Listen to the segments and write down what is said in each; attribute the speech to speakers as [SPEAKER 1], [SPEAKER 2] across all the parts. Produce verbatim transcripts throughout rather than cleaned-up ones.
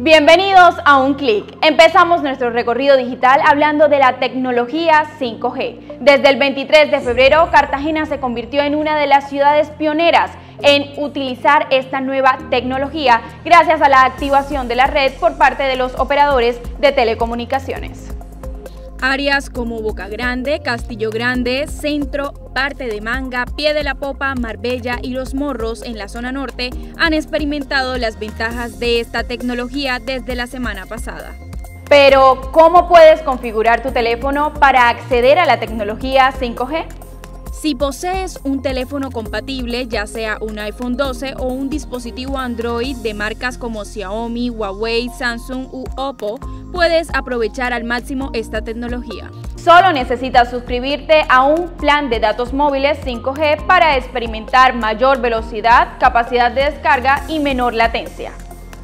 [SPEAKER 1] Bienvenidos a Un Clic. Empezamos nuestro recorrido digital hablando de la tecnología cinco G. Desde el veintitrés de febrero, Cartagena se convirtió en una de las ciudades pioneras en utilizar esta nueva tecnología gracias a la activación de la red por parte de los operadores de telecomunicaciones.
[SPEAKER 2] Áreas como Boca Grande, Castillo Grande, Centro, Parte de Manga, Pie de la Popa, Marbella y Los Morros en la zona norte han experimentado las ventajas de esta tecnología desde la semana pasada.
[SPEAKER 1] Pero, ¿cómo puedes configurar tu teléfono para acceder a la tecnología cinco G?
[SPEAKER 2] Si posees un teléfono compatible, ya sea un iPhone doce o un dispositivo Android de marcas como Xiaomi, Huawei, Samsung u Oppo, puedes aprovechar al máximo esta tecnología.
[SPEAKER 1] Solo necesitas suscribirte a un plan de datos móviles cinco G para experimentar mayor velocidad, capacidad de descarga y menor latencia.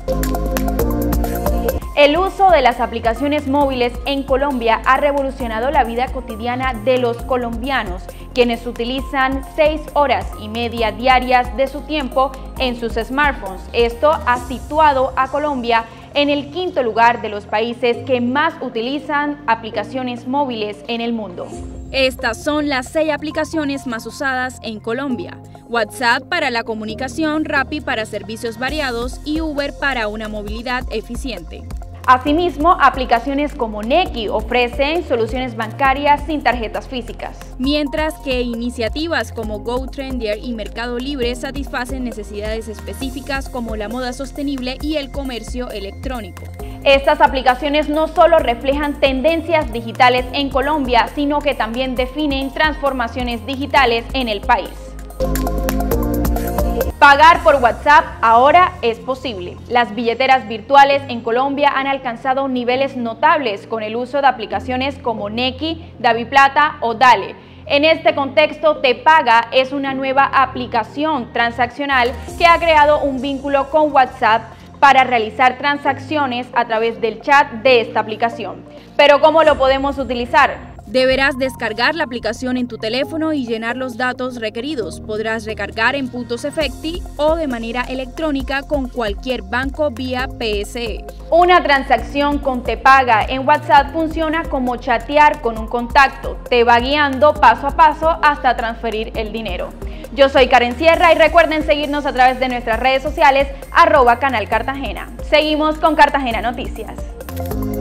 [SPEAKER 1] El uso de las aplicaciones móviles en Colombia ha revolucionado la vida cotidiana de los colombianos, quienes utilizan seis horas y media diarias de su tiempo en sus smartphones. Esto ha situado a Colombia en el quinto lugar de los países que más utilizan aplicaciones móviles en el mundo.
[SPEAKER 2] Estas son las seis aplicaciones más usadas en Colombia: WhatsApp para la comunicación, Rappi para servicios variados y Uber para una movilidad eficiente.
[SPEAKER 1] Asimismo, aplicaciones como Nequi ofrecen soluciones bancarias sin tarjetas físicas.
[SPEAKER 2] Mientras que iniciativas como GoTrendier y Mercado Libre satisfacen necesidades específicas como la moda sostenible y el comercio electrónico.
[SPEAKER 1] Estas aplicaciones no solo reflejan tendencias digitales en Colombia, sino que también definen transformaciones digitales en el país. Pagar por WhatsApp ahora es posible. Las billeteras virtuales en Colombia han alcanzado niveles notables con el uso de aplicaciones como Nequi, DaviPlata o Dale. En este contexto, Tepaga es una nueva aplicación transaccional que ha creado un vínculo con WhatsApp para realizar transacciones a través del chat de esta aplicación. Pero ¿cómo lo podemos utilizar?
[SPEAKER 2] Deberás descargar la aplicación en tu teléfono y llenar los datos requeridos. Podrás recargar en puntos Efecti o de manera electrónica con cualquier banco vía P S E.
[SPEAKER 1] Una transacción con Tepaga en WhatsApp funciona como chatear con un contacto. Te va guiando paso a paso hasta transferir el dinero. Yo soy Karen Sierra y recuerden seguirnos a través de nuestras redes sociales arroba Canal Cartagena. Seguimos con Cartagena Noticias.